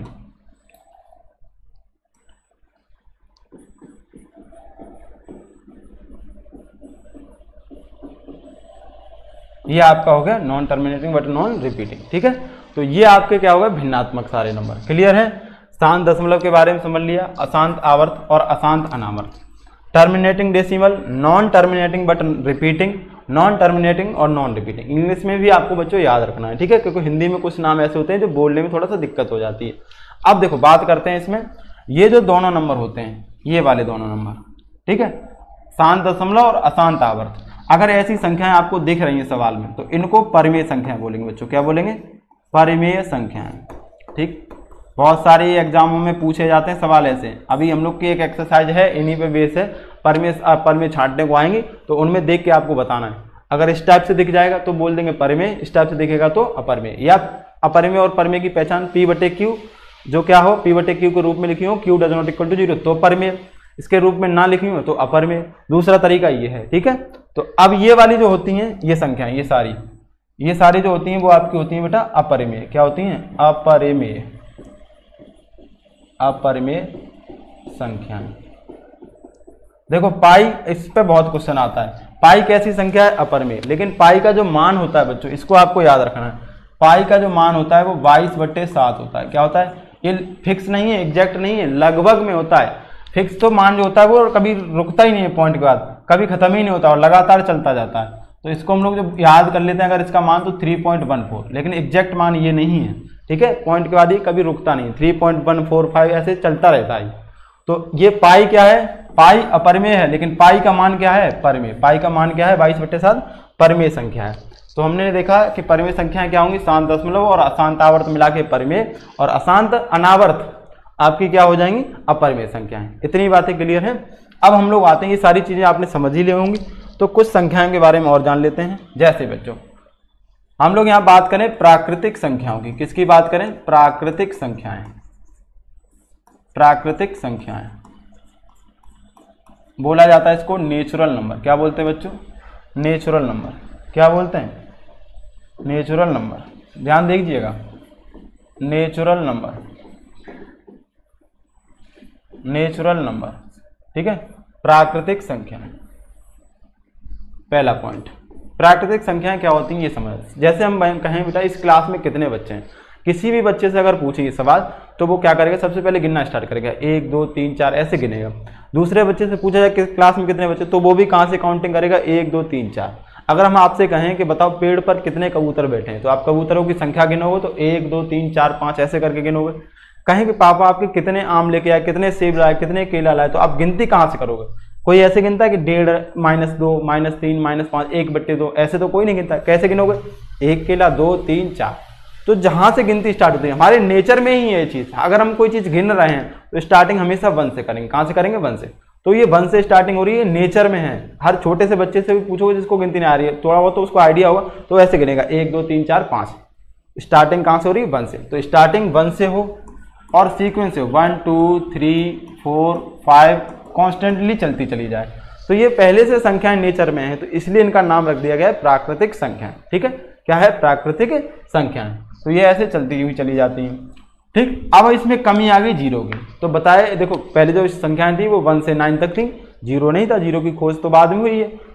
ये आपका हो गया non terminating but non repeating. ठीक है, तो ये आपके क्या होगा, भिन्नात्मक सारे नंबर। क्लियर है, शांत दशमलव के बारे में समझ लिया, अशांत आवर्त और अशांत अनावर्त। Terminating decimal, non terminating but repeating, non terminating और नॉन रिपीटिंग। इंग्लिश में भी आपको बच्चों याद रखना है। ठीक है, क्योंकि हिंदी में कुछ नाम ऐसे होते हैं जो बोलने में थोड़ा सा दिक्कत हो जाती है। अब देखो बात करते हैं इसमें, ये जो दोनों नंबर होते हैं, ये वाले दोनों नंबर, ठीक है, शांत दशमलव और अशांत आवर्त, अगर ऐसी संख्याएं आपको दिख रही हैं सवाल में, तो इनको परिमेय संख्याएं बोलेंगे बच्चों। क्या बोलेंगे, परिमेय संख्याएं। ठीक, बहुत सारे एग्जामों में पूछे जाते हैं सवाल ऐसे। अभी हम लोग की एक एक्सरसाइज है, इन्हीं पे बेस है, परिमेय परिमेय छांटने को आएंगे, तो उनमें देख के आपको बताना है। अगर इस टाइप से दिख जाएगा तो बोल देंगे परिमेय, इस टाइप से दिखेगा तो अपरिमेय। या अपरिमेय और परिमेय की पहचान पी बटे क्यू, जो क्या हो, पी बटे क्यू के रूप में लिखी हो, Q does not equal to zero, तो परिमेय। इसके रूप में ना लिखी हो तो अपरिमेय। दूसरा तरीका ये है। ठीक है, तो अब ये वाली जो होती हैं ये संख्याएं, ये सारी ये सारी जो होती हैं वो आपकी होती हैं बेटा अपरिमेय। क्या होती हैं, अपरिमेय, अपरिमेय संख्याएं। देखो पाई, इस पे बहुत क्वेश्चन आता है, पाई कैसी संख्या है, अपरिमेय। लेकिन पाई का जो मान होता है बच्चों, इसको आपको याद रखना है, पाई का जो मान होता है वो बाईस बट्टे सात होता है। क्या होता है, ये फिक्स नहीं है, एग्जैक्ट नहीं है, लगभग में होता है। फिक्स तो मान जो होता है वो कभी रुकता ही नहीं है, पॉइंट के बाद कभी खत्म ही नहीं होता और लगातार चलता जाता है। तो इसको हम लोग जब याद कर लेते हैं अगर इसका मान, तो थ्री पॉइंट वन फोर, लेकिन एग्जैक्ट मान ये नहीं है। ठीक है, पॉइंट के बाद ये कभी रुकता नहीं, three point one four five ऐसे चलता रहता है। तो ये पाई क्या है, पाई अपरिमेय है, लेकिन पाई का मान क्या है, परिमेय। पाई का मान क्या है, बाईस बट्टे सात, परिमेय संख्या है। तो हमने देखा कि परिमेय संख्याएं क्या होंगी, शांत दशमलव और अशांत आवर्त मिला के परिमेय, और अशांत अनावर्त आपकी क्या हो जाएंगी, अपरिमेय संख्याएं। इतनी बातें क्लियर हैं। अब हम लोग आते हैं, ये सारी चीजें आपने समझ ही ली होंगी, तो कुछ संख्याओं के बारे में और जान लेते हैं। जैसे बच्चों हम लोग यहाँ बात करें प्राकृतिक संख्याओं की, किसकी बात करें, प्राकृतिक संख्याएं, प्राकृतिक संख्याएं बोला जाता है इसको नेचुरल नंबर। क्या बोलते हैं बच्चों, नेचुरल नंबर। क्या बोलते हैं, नेचुरल नंबर। ध्यान दीजिएगा, नेचुरल नंबर, नेचुरल नंबर। ठीक है, प्राकृतिक संख्या, पहला पॉइंट। प्राकृतिक संख्याएं क्या होती हैं ये समझ। जैसे हम कहें बेटा इस क्लास में कितने बच्चे हैं, किसी भी बच्चे से अगर पूछे ये सवाल, तो वो क्या करेगा, सबसे पहले गिनना स्टार्ट करेगा, एक दो तीन चार ऐसे गिनेगा। दूसरे बच्चे से पूछा जाए कि क्लास में कितने बच्चे, तो वो भी कहाँ से काउंटिंग करेगा, एक दो तीन चार। अगर हम आपसे कहें कि बताओ पेड़ पर कितने कबूतर बैठे हैं, तो आप कबूतरों की संख्या गिनोगे तो एक दो तीन चार पाँच ऐसे करके गिनोगे। कहें कि पापा आपके कितने आम लेके आए, कितने सेब लाए, कितने केला लाए, तो आप गिनती कहाँ से करोगे। कोई ऐसे गिनता है कि डेढ़ माइनस दो माइनस तीन माइनस पाँच एक बट्टे दो, ऐसे तो कोई नहीं गिनता। कैसे गिनोगे, एक केला दो तीन चार। तो जहाँ से गिनती स्टार्ट होती है, हमारे नेचर में ही ये चीज़। अगर हम कोई चीज़ गिन रहे हैं तो स्टार्टिंग हमेशा वन से करेंगे। कहाँ से करेंगे, वन से। तो ये वन से स्टार्टिंग हो रही है, नेचर में है। हर छोटे से बच्चे से भी पूछोगे जिसको गिनती नहीं आ रही है, थोड़ा बहुत तो उसको आइडिया होगा, तो ऐसे गिनेगा एक दो तीन चार पाँच। स्टार्टिंग कहाँ से हो रही है, वन से। तो स्टार्टिंग वन से हो और सीक्वेंस से one two three four five constantly चलती चली जाए। तो ये पहले से संख्याएं नेचर में है, तो इसलिए इनका नाम रख दिया गया है प्राकृतिक संख्याएं। ठीक है, क्या है, प्राकृतिक संख्याएं। तो ये ऐसे चलती हुई चली जाती हैं। ठीक, अब इसमें कमी आ गई जीरो की। तो बताए, देखो पहले जो संख्याएं थी वो वन से नाइन तक थी, जीरो नहीं था, जीरो की खोज तो बाद में हुई है।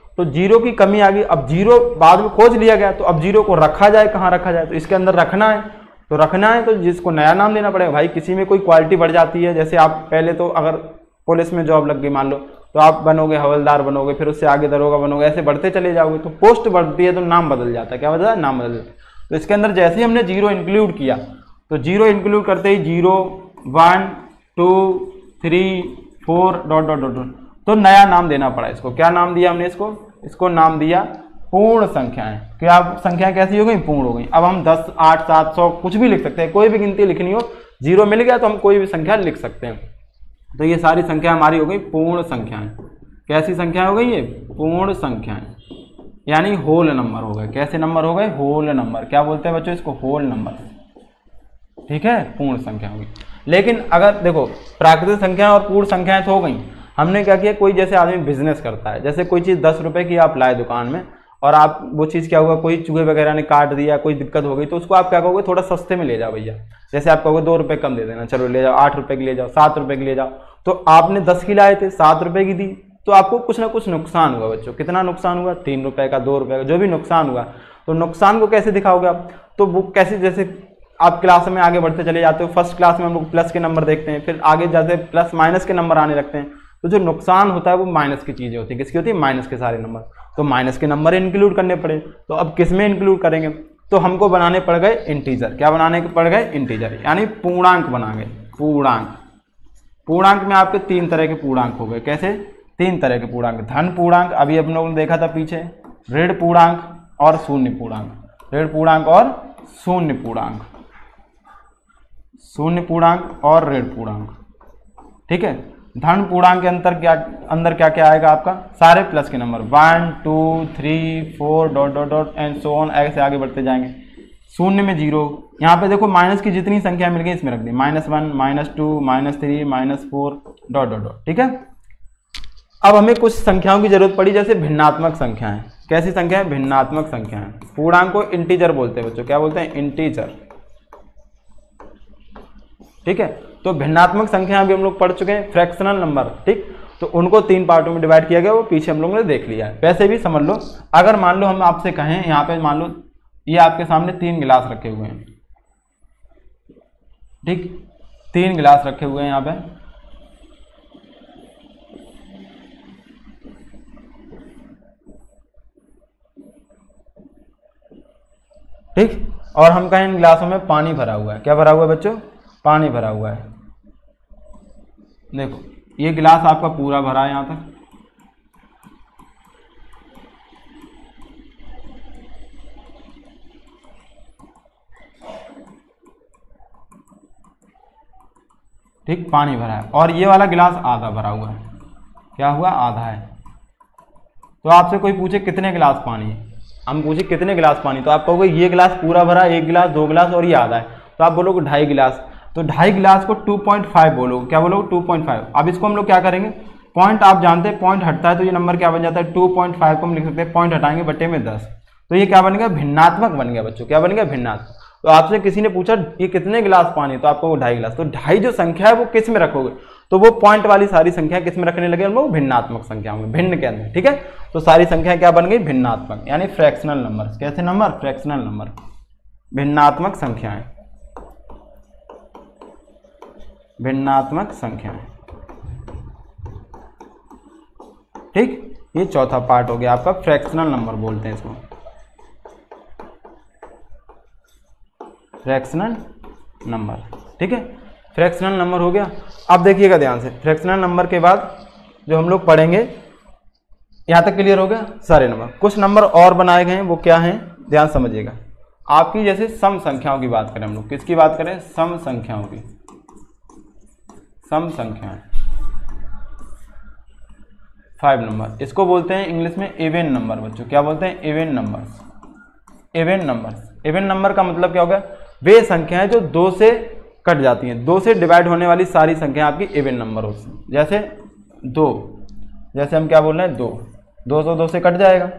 तो जीरो की कमी आ गई। अब जीरो बाद में खोज लिया गया, तो अब जीरो को रखा जाए, कहाँ रखा जाए, तो इसके अंदर रखना है। तो रखना है तो जिसको नया नाम देना पड़ेगा। भाई किसी में कोई क्वालिटी बढ़ जाती है, जैसे आप पहले तो अगर पुलिस में जॉब लग गई मान लो, तो आप बनोगे हवलदार बनोगे, फिर उससे आगे दरोगा बनोगे, ऐसे बढ़ते चले जाओगे, तो पोस्ट बढ़ती है तो नाम बदल जाता है। क्या बदला? नाम बदल जाता है। तो इसके अंदर जैसे ही हमने जीरो इंक्लूड किया, तो जीरो इंक्लूड करते ही zero one two three four dot dot dot dot, तो नया नाम देना पड़ा इसको। क्या नाम दिया हमने इसको? इसको नाम दिया पूर्ण संख्याएं। क्या संख्याएं कैसी हो गई? पूर्ण हो गई। अब हम दस, आठ, सात सौ कुछ भी लिख सकते हैं, कोई भी गिनती लिखनी हो, जीरो मिल गया तो हम कोई भी संख्या लिख सकते हैं। तो ये सारी संख्या हमारी हो गई पूर्ण संख्याएं। कैसी संख्या हो गई? ये पूर्ण संख्याएं, यानी होल नंबर हो गए। कैसे नंबर हो गए? Whole number. क्या बोलते हैं बच्चों इसको? Whole number. ठीक है, पूर्ण संख्या होगी। लेकिन अगर देखो प्राकृतिक संख्या और पूर्ण संख्याएं तो हो गई, हमने क्या किया, कोई जैसे आदमी बिजनेस करता है, जैसे कोई चीज़ दस रुपए की आप लाए दुकान में, और आप वो चीज़ क्या हुआ, कोई चूहे वगैरह ने काट दिया, कोई दिक्कत हो गई, तो उसको आप क्या कहोगे? थोड़ा सस्ते में ले जाओ भैया। जैसे आप कहोगे दो रुपये कम दे देना, चलो ले जाओ, आठ रुपये की ले जाओ, सात रुपये की ले जाओ। तो आपने दस की लाए थे, सात रुपये की दी, तो आपको कुछ ना कुछ नुकसान हुआ बच्चों। कितना नुकसान हुआ? तीन रुपये का, दो रुपये का, जो भी नुकसान हुआ। तो नुकसान को कैसे दिखाओगे आप? तो वो कैसे, जैसे आप क्लास में आगे बढ़ते चले जाते हो, फर्स्ट क्लास में हम लोग प्लस के नंबर देखते हैं, फिर आगे जाते प्लस माइनस के नंबर आने लगते हैं, तो जो नुकसान होता है वो माइनस की चीज़ें होती है। किसकी होती है? माइनस के सारे नंबर। तो माइनस के नंबर इंक्लूड करने पड़े। तो अब किस में इंक्लूड करेंगे? तो हमको बनाने पड़ गए इंटीजर। क्या बनाने पड़ गए? इंटीजर, यानी पूर्णांक बना गए। पूर्णांक। पूर्णांक में आपके तीन तरह के पूर्णांक हो गए। कैसे? तीन तरह के पूर्णांक। धन पूर्णांक, अभी हम लोगों ने देखा था पीछे, ऋण पूर्णांक और शून्य पूर्णांक। ऋण पूर्णांक और शून्य पूर्णांक। शून्य पूर्णांक और ऋण पूर्णांक। ठीक है। धन पूर्णांक के अंतर क्या, अंदर क्या क्या आएगा आपका? सारे प्लस के number, one two three four dot dot dot and so on, ऐसे आगे बढ़ते जाएंगे। शून्य में जीरो। यहाँ पे देखो माइनस की जितनी संख्या मिल गई इसमें रख दी, minus one, minus two, minus three, minus four dot dot dot. ठीक है। अब हमें कुछ संख्याओं की जरूरत पड़ी, जैसे भिन्नात्मक संख्याएं। कैसी संख्याएं? भिन्नात्मक संख्याएं। पूर्णांक को इंटीजर बोलते हैं बच्चों। क्या बोलते हैं? इंटीजर। ठीक है। तो भिन्नात्मक संख्या भी हम लोग पढ़ चुके हैं, फ्रैक्शनल नंबर। ठीक, तो उनको तीन पार्टों में डिवाइड किया गया, वो पीछे हम लोगों ने देख लिया है। वैसे भी समझ लो, अगर मान लो हम आपसे कहें, यहाँ पे मान लो ये आपके सामने तीन गिलास रखे हुए हैं। ठीक, तीन गिलास रखे हुए हैं यहाँ पे। ठीक, और हम कहें इन गिलासों में पानी भरा हुआ है। क्या भरा हुआ है बच्चों? पानी भरा हुआ है। देखो ये गिलास आपका पूरा भरा है यहाँ तक। ठीक, पानी भरा है, और ये वाला गिलास आधा भरा हुआ है। क्या हुआ? आधा है। तो आपसे कोई पूछे कितने गिलास पानी है, हम पूछे कितने गिलास पानी, तो आप कहोगे ये गिलास पूरा भरा, एक गिलास, दो गिलास और ये आधा है, तो आप बोलोगे ढाई गिलास। तो ढाई गिलास को टू पॉइंट फाइव बोलोगे। क्या बोलोगे? Two point five. अब इसको हम लोग क्या करेंगे, पॉइंट आप जानते हैं, पॉइंट हटता है तो ये नंबर क्या बन जाता है? टू पॉइंट फाइव को हम लिख सकते हैं, पॉइंट हटाएंगे बटे में दस, तो ये क्या बन गया? भिन्नात्मक बन गया बच्चों। क्या बन गया? भिन्नात्मक। तो आपसे किसी ने पूछा ये कितने गिलास पानी, तो आपको ढाई गिलास। तो ढाई जो संख्या है वो किस में रखोगे? तो वो पॉइंट वाली सारी संख्या किस में रखने लगे हम लोग? भिन्नात्मक संख्या में, भिन्न के अंदर। ठीक है। तो सारी संख्या क्या बन गई? भिन्नात्मक, यानी फ्रैक्शनल नंबर। कैसे नंबर? फ्रैक्शनल नंबर, भिन्नात्मक संख्याएं। भिन्नात्मक संख्याएं। ठीक, ये चौथा पार्ट हो गया आपका, फ्रैक्शनल नंबर बोलते हैं इसको, फ्रैक्शनल नंबर। ठीक है, फ्रैक्शनल नंबर हो गया। अब देखिएगा ध्यान से, फ्रैक्शनल नंबर के बाद जो हम लोग पढ़ेंगे, यहां तक क्लियर हो गया सारे नंबर। कुछ नंबर और बनाए गए हैं, वो क्या हैं ध्यान समझिएगा। आपकी जैसे सम संख्याओं की बात करें हम लोग, किसकी बात करें? सम संख्याओं की। सम संख्याएं, फाइव नंबर, इसको बोलते हैं इंग्लिश में इवन नंबर बच्चों। क्या बोलते हैं? Even numbers. Even numbers, even number का मतलब क्या होगा? वे संख्याएं जो दो से कट जाती हैं, दो से डिवाइड होने वाली सारी संख्या आपकी इवन नंबर होती है। जैसे दो, जैसे हम क्या बोल रहे हैं? दो, दो सौ दो से कट जाएगा।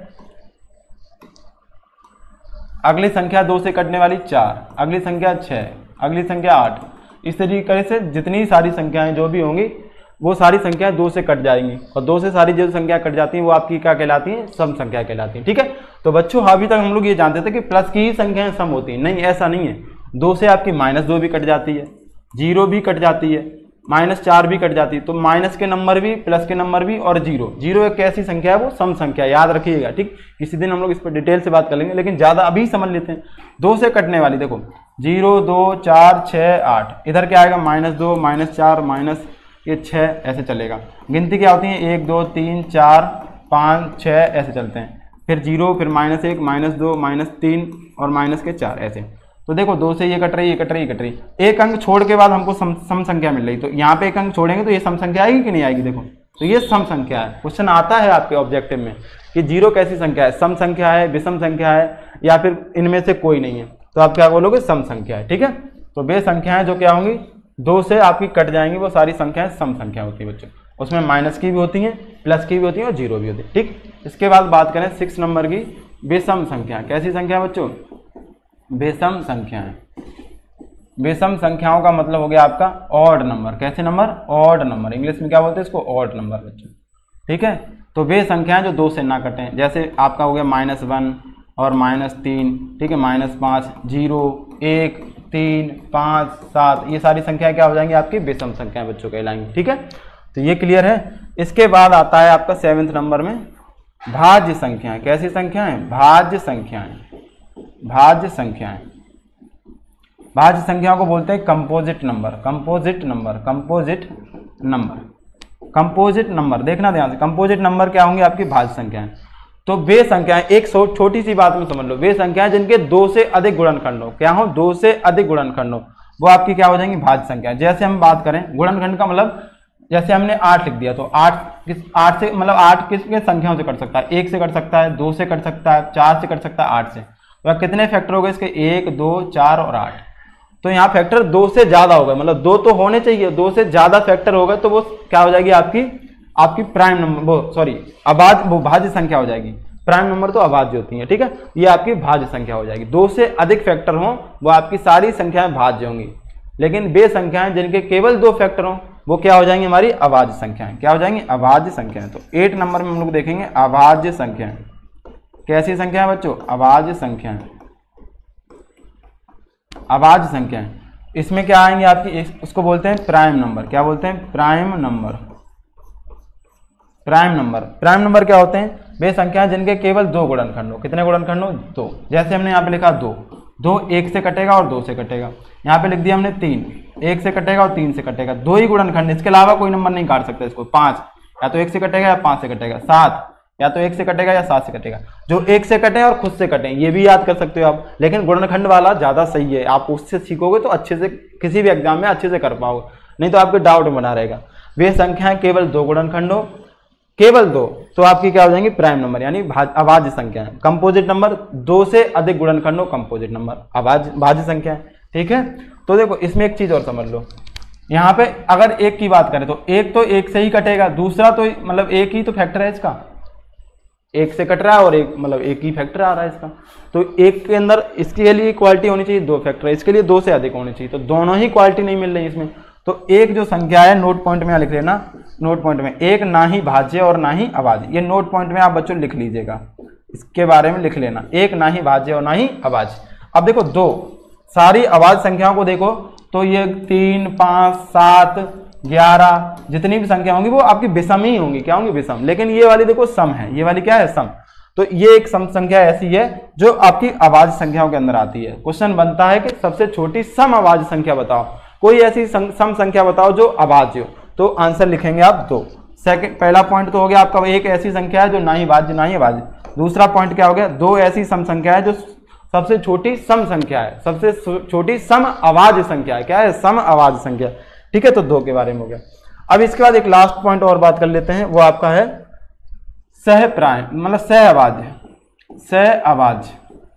अगली संख्या दो से कटने वाली चार, अगली संख्या छः, अगली संख्या आठ। इस तरीके से जितनी सारी संख्याएं जो भी होंगी वो सारी संख्याएं दो से कट जाएंगी, और दो से सारी जो संख्या कट जाती हैं वो आपकी क्या कहलाती हैं, सम संख्या कहलाती हैं। ठीक है, तो बच्चों अभी तक हम लोग ये जानते थे कि प्लस की ही संख्याएं सम होती हैं, नहीं ऐसा नहीं है। दो से आपकी माइनस दो भी कट जाती है, जीरो भी कट जाती है, माइनस चार भी कट जाती है, तो माइनस के नंबर भी, प्लस के नंबर भी, और जीरो जीरो एक ऐसी संख्या है वो सम संख्या, याद रखिएगा। ठीक, किसी दिन हम लोग इस पर डिटेल से बात कर लेंगे, लेकिन ज़्यादा अभी समझ लेते हैं। दो से कटने वाली देखो, जीरो, दो, चार, छः, आठ, इधर क्या आएगा, माइनस दो, माइनस चार, माइनस ये छः, ऐसे चलेगा। गिनती क्या होती है, एक, दो, तीन, चार, पाँच, छः, ऐसे चलते हैं। फिर जीरो, फिर माइनस एक, माइनस दो, माइनस तीन और माइनस के चार, ऐसे। तो देखो दो से ये कट रही, ये कट रही, ये कट रही, एक अंक छोड़ के बाद हमको सम सम संख्या मिल रही, तो यहाँ पे एक अंक छोड़ेंगे तो ये सम संख्या आएगी कि नहीं आएगी, देखो तो ये सम संख्या है। क्वेश्चन आता है आपके ऑब्जेक्टिव में कि जीरो कैसी संख्या है, सम संख्या है, विषम संख्या है, या फिर इनमें से कोई नहीं है, तो आप क्या बोलोगे, सम संख्या है। ठीक है, तो वे संख्याएं जो क्या होंगी, दो से आपकी कट जाएंगी, वो सारी संख्याएं सम संख्या होती है बच्चों। उसमें माइनस की भी होती हैं, प्लस की भी होती हैं और जीरो भी होती है। ठीक, इसके बाद बात करें सिक्स नंबर की, विषम संख्या। कैसी संख्या बच्चों, विषम संख्याएं। विषम संख्याओं का मतलब हो गया आपका ऑड नंबर। कैसे नंबर, ऑड नंबर, इंग्लिश में क्या बोलते हैं इसको, ऑड नंबर बच्चों। ठीक है, तो वे संख्याएं जो दो से ना कटें, जैसे आपका हो गया माइनस वन और माइनस तीन, ठीक है, माइनस पाँच, जीरो, एक, तीन, पाँच, सात, ये सारी संख्याएं क्या हो जाएंगी, आपकी विषम संख्याएं बच्चों कहलाएंगी। ठीक है, तो ये क्लियर है। इसके बाद आता है आपका सेवेंथ नंबर में भाज्य संख्याएं। कैसी संख्याएं, भाज्य संख्याएं। भाज्य संख्याएं, भाज्य संख्याओं को बोलते हैं composite number. Composite number, composite number, composite number, देखना ध्यान से, कंपोजिट नंबर क्या होंगे, आपकी भाज्य संख्याएं। तो वे संख्याएं, एक छोटी सी बात में समझ लो, वे संख्याएं जिनके दो से अधिक गुणनखंड हो, क्या हो, दो से अधिक गुणनखंड हो, वो आपकी क्या हो जाएंगी, भाज्य संख्या। जैसे हम बात करें गुणनखंड का मतलब, जैसे हमने आठ लिख दिया, तो आठ किस, आठ से मतलब आठ किस किस संख्याओं से कट सकता है, एक से कट सकता है, दो से कट सकता है, चार से कट सकता है, आठ से। तो कितने फैक्टर हो गए इसके, एक, दो, चार और आठ। तो यहाँ फैक्टर दो से ज्यादा हो गए, मतलब दो तो होने चाहिए, दो से ज्यादा फैक्टर हो गए तो वो क्या हो जाएगी, आपकी आपकी प्राइम नंबर, वो सॉरी अभाज्य, वो भाज्य संख्या हो जाएगी। प्राइम नंबर तो अभाज्य होती है। ठीक है, ये आपकी भाज्य संख्या हो जाएगी। दो से अधिक फैक्टर हो वो आपकी सारी संख्याएं भाज्य होंगी, लेकिन वे संख्याएं जिनके केवल दो फैक्टर हो वो क्या हो जाएंगी, हमारी अभाज्य संख्याएं। क्या हो जाएंगी, अभाज्य संख्याएं। तो एट नंबर में हम लोग देखेंगे अभाज्य संख्याएं। कैसी संख्या है बच्चों, अभाज्य संख्याएं। अभाज्य संख्याएं, इसमें क्या आएंगे आपकी, उसको बोलते हैं प्राइम नंबर। क्या बोलते हैं, prime number. Prime number, prime number क्या होते हैं, वे संख्याएं जिनके केवल दो गुणनखंड हो। कितने गुणनखंड हो, दो। जैसे हमने यहाँ पे लिखा दो, दो एक से कटेगा और दो से कटेगा। यहाँ पे लिख दिया हमने तीन, एक से कटेगा और तीन से कटेगा, दो ही गुणनखंड, इसके अलावा कोई नंबर नहीं काट सकता इसको। पाँच, या तो एक से कटेगा या पाँच से कटेगा। सात, या तो एक से कटेगा या सात से कटेगा। जो एक से कटे और खुद से कटे ये भी याद कर सकते हो आप, लेकिन गुणनखंड वाला ज्यादा सही है। आप उससे सीखोगे तो अच्छे से किसी भी एग्जाम में अच्छे से कर पाओगे, नहीं तो आपके डाउट बना रहेगा। वे संख्याएं केवल दो गुणनखंड हो, केवल दो, तो आपकी क्या हो जाएंगी, प्राइम नंबर यानी अभाज्य संख्या है। कंपोजिट नंबर, दो से अधिक गुणनखंड हो, कंपोजिट नंबर, अभाज्य भाज्य संख्या है। ठीक है, तो देखो इसमें एक चीज और समझ लो, यहाँ पे अगर एक की बात करें तो एक तो एक से ही कटेगा, दूसरा तो मतलब एक ही तो फैक्टर है इसका, एक से कट रहा है और एक मतलब एक ही फैक्टर आ रहा है इसका। तो एक के अंदर इसके लिए क्वालिटी होनी चाहिए दो फैक्टर, इसके लिए दो से अधिक होनी चाहिए, तो दोनों ही क्वालिटी नहीं मिल रही इसमें। तो एक जो संख्या है, नोट पॉइंट में लिख लेना, नोट पॉइंट में, एक ना ही भाज्य और ना ही अभाज्य, ये नोट पॉइंट में आप बच्चों लिख लीजिएगा, इसके बारे में लिख लेना, एक ना ही भाज्य और ना ही अभाज्य। अब देखो दो, सारी अभाज्य संख्याओं को देखो तो ये तीन, पाँच, सात, ग्यारह, जितनी भी संख्या होंगी वो आपकी विषम ही होंगी। क्या होंगी, विषम। लेकिन ये वाली देखो सम है, ये वाली क्या है, सम। तो ये एक सम संख्या ऐसी है जो आपकी अभाज्य संख्याओं के अंदर आती है। क्वेश्चन बनता है कि सबसे छोटी सम अभाज्य संख्या बताओ, कोई ऐसी सम संख्या बताओ जो अभाज्य हो, तो आंसर लिखेंगे आप दो। सेकंड, पहला पॉइंट तो हो गया आपका, एक ऐसी संख्या है जो ना ही भाज्य ना ही अभाज्य। दूसरा पॉइंट क्या हो गया, दो ऐसी सम संख्या है जो सबसे छोटी सम संख्या है, सबसे छोटी सम अभाज्य संख्या है। क्या है, सम अभाज्य संख्या। ठीक है, तो दो के बारे में हो गया। अब इसके बाद एक लास्ट पॉइंट और बात कर लेते हैं, वो आपका है सह प्राइम, मतलब सह अभाज्य। सह अभाज्य,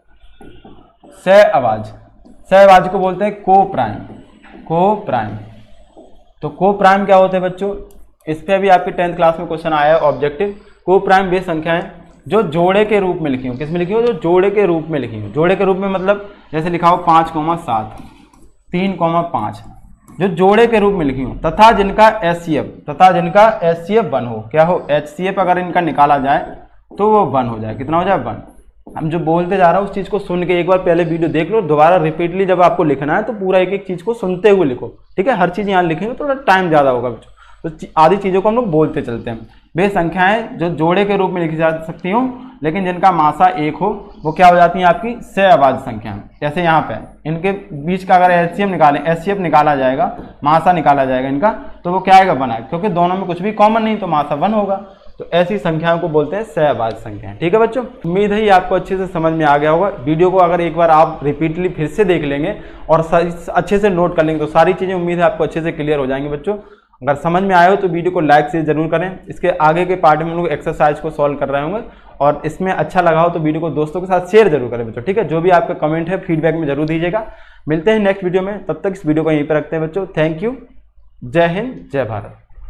सह अभाज्य, सह अभाज्य को बोलते हैं को प्राइम। को प्राइम, तो को प्राइम क्या होते हैं बच्चों, इस पे भी आपके टेंथ क्लास में क्वेश्चन आया है ऑब्जेक्टिव। को प्राइम वे संख्याएं जो जोड़े के रूप में लिखी हो। किस में लिखी हो, जो जोड़े के रूप में लिखी हो। जोड़े के रूप में मतलब जैसे लिखा हो पाँच कोमा सात, तीन कोमा पाँच, जो जोड़े के रूप में लिखी हो तथा जिनका एच सी एफ तथा जिनका एच सी एफ वन हो, क्या हो, एच सी एफ अगर इनका निकाला जाए तो वो वन हो जाए। कितना हो जाए, वन। हम जो बोलते जा रहा हूँ उस चीज़ को सुन के एक बार पहले वीडियो देख लो, दोबारा रिपीटली जब आपको लिखना है तो पूरा एक एक चीज़ को सुनते हुए लिखो, ठीक है। हर चीज़ यहाँ लिखेंगे थोड़ा टाइम ज़्यादा होगा बच्चों, तो आधी चीज़ों को हम लोग बोलते चलते हैं। वे संख्याएं जो जोड़े के रूप में लिखी जा सकती हों लेकिन जिनका मासा एक हो वो क्या हो जाती हैं, आपकी सहअभाज्य संख्याएं। जैसे यहाँ पे इनके बीच का अगर एच सी एफ निकालें, एच सी एफ निकाला जाएगा, मासा निकाला जाएगा इनका, तो वो क्या आएगा, वन आएगा, क्योंकि दोनों में कुछ भी कॉमन नहीं तो मासा वन होगा। तो ऐसी संख्याओं को बोलते हैं सहअभाज्य संख्याएं। ठीक है बच्चों, उम्मीद है ये आपको अच्छे से समझ में आ गया होगा। वीडियो को अगर एक बार आप रिपीटली फिर से देख लेंगे और अच्छे से नोट कर लेंगे तो सारी चीज़ें उम्मीद है आपको अच्छे से क्लियर हो जाएंगी बच्चों। अगर समझ में आए हो तो वीडियो को लाइक से जरूर करें। इसके आगे के पार्ट में हम लोग एक्सरसाइज को सॉल्व कर रहे होंगे और इसमें अच्छा लगा हो तो वीडियो को दोस्तों के साथ शेयर जरूर करें बच्चों, ठीक है। जो भी आपका कमेंट है फीडबैक में जरूर दीजिएगा। मिलते हैं नेक्स्ट वीडियो में, तब तक इस वीडियो को यहीं पर रखते हैं बच्चों। थैंक यू, जय हिंद, जय भारत।